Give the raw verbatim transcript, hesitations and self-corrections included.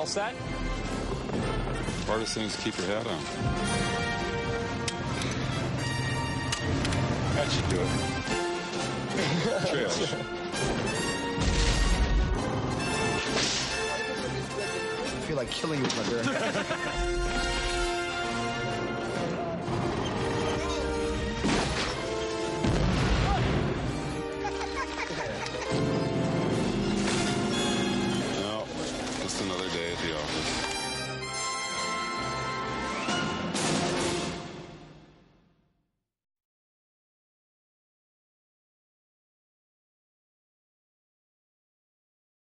All set? Hardest thing is to keep your hat on. That should do it. Trails. I feel like killing you with my bare hands.